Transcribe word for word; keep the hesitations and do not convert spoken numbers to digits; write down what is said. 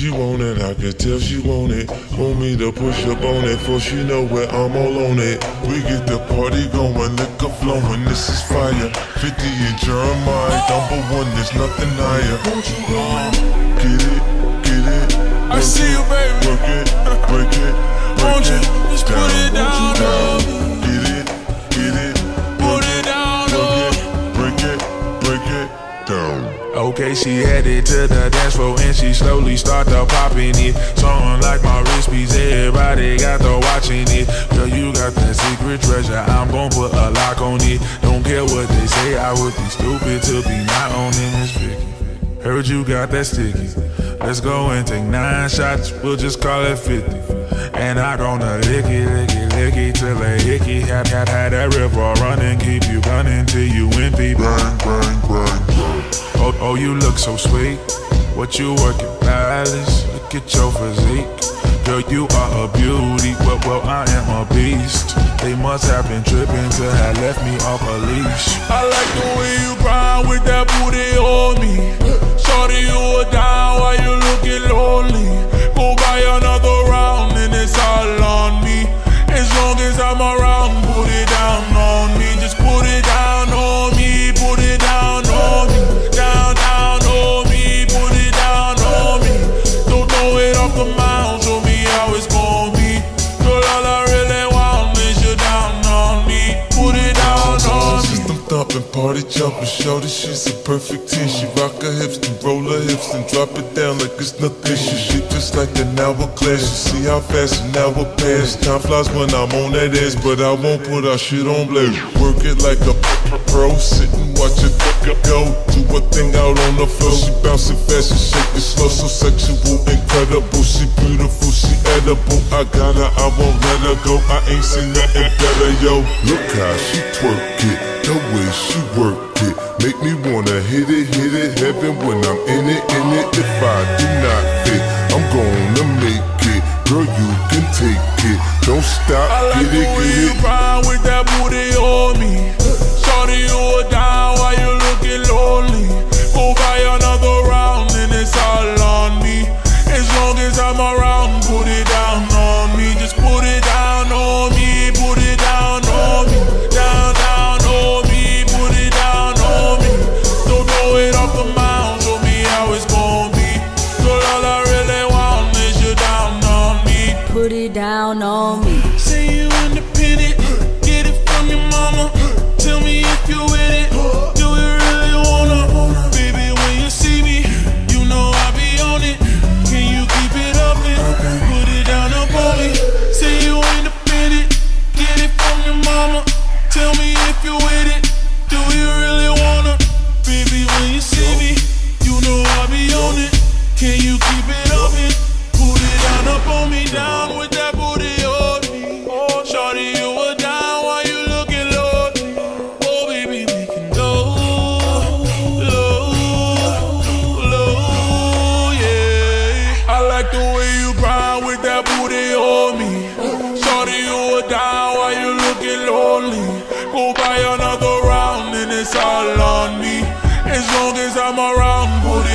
She want it, I can tell she want it. Want me to push up on it, for she know where I'm all on it. We get the party going, liquor flowing, this is fire. fifty in Jeremiah, number one, there's nothing higher. Won't you go on? Get it, get it. I see you, baby. Work it, break it, break Won't you it just down. put it down, down. down. Get it, get it. Put it down, Work it, break it, break it down. Okay, she headed to the dance floor and she slowly start to popping it. Something like my wrist piece, everybody got to watching it. Girl, you got that secret treasure, I'm gon' put a lock on it. Don't care what they say, I would be stupid to be not owning this Vicky. Heard you got that sticky. Let's go and take nine shots, we'll just call it fifty. And I gonna lick it, lick it, lick it till they hickey. Had, had, had that river running, keep you gunning till you empty. Bang, bang, bang, bang. Oh, oh, you look so sweet. What you working, Alice? Look at your physique. Girl, you are a beauty, well, well, I am a beast. They must have been tripping to have left me off a leash. I like the way you grind with that booty on me. Shorty, you are down while you looking lonely. Go buy another round and it's all on me. As long as I'm around, put it down on me. Just put it down on me, put it down on me. Down, down on me, put it down on me. Don't throw it off the mound, show me how it's gon' be. Girl, all I really want is you down on me. Put it down on me. System thumping, party jumping, shorty, she's a perfect ten. She rock her hips and roll her hips and drop it down like it's nothing. She shit just like an hourglass. You see how fast an hour pass. Time flies when I'm on that ass, but I won't put our shit on blast. Work it like a pro, sit and watch it go. Do a thing out on the floor. She bouncing fast and shaking slow, so sexual, incredible. She beautiful, she edible. I got her, I won't let her go. I ain't seen nothing better, yo. Look how she twerk it, the way she work it, make me wanna hit it, hit it, heaven when I'm in it, in it. If I do not fit, I'm gonna make it. Girl, you can take it, don't stop, I like get it, the way get you it. grind with that booty on me. Shorty, you are down while you looking lonely. Go buy another round and it's all on me. As long as I'm around, put it down on me. Just put it down on me, put it down on me. Down, down on me, put it down on me. Don't throw it off the mound, show me how it's gon' be. Girl, all I really want is you down on me. Put it down on me. Say you independent, get it from your mama. Tell me if you with it, do you really wanna? Baby, when you see me, you know I be on it. Can you keep it up and put it down up on me? Say you independent, get it from your mama. Tell me if you with it, do you really wanna? Baby, when you see me, you know I be on it. Can you keep it up and put it down up on me? Down with that booty on me. Shorty, you were down while you looking lonely. Oh baby, we can go low, low, yeah. I like the way you grind with that booty on me. Shorty, you were down while you looking lonely. Go buy another round and it's all on me. As long as I'm around, put it